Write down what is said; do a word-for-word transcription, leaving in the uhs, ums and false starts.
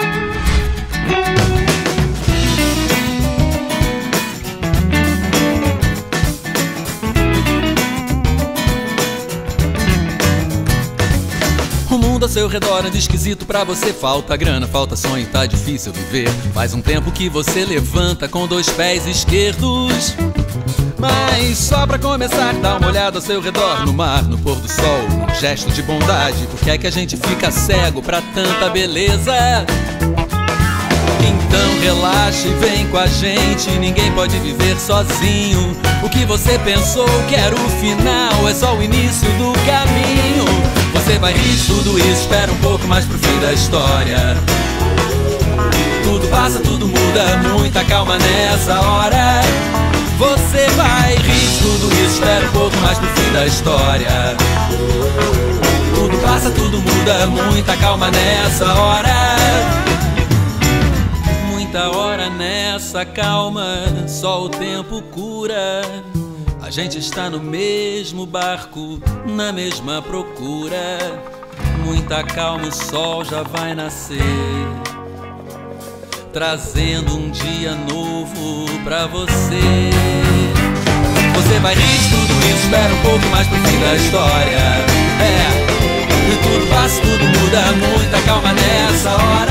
O mundo ao seu redor anda esquisito pra você. Falta grana, falta sonho, tá difícil viver. Faz um tempo que você levanta com dois pés esquerdos. Mas só pra começar, dá uma olhada ao seu redor. No mar, no pôr do sol, num gesto de bondade. Por que é que a gente fica cego pra tanta beleza? Então relaxa e vem com a gente. Ninguém pode viver sozinho. O que você pensou que era o final é só o início do caminho. Você vai rir de tudo isso, espera um pouco mais pro fim da história. Tudo passa, tudo muda, muita calma nessa hora. Você vai rir de tudo isso, espera um pouco mais pro fim da história. Tudo passa, tudo muda, muita calma nessa hora. Muita hora nessa calma, só o tempo cura. A gente está no mesmo barco, na mesma procura. Muita calma, o sol já vai nascer, trazendo um dia novo pra você. Você vai rir de tudo isso, espera um pouco mais pro fim da história. É, e tudo passa, tudo muda, muita calma nessa hora.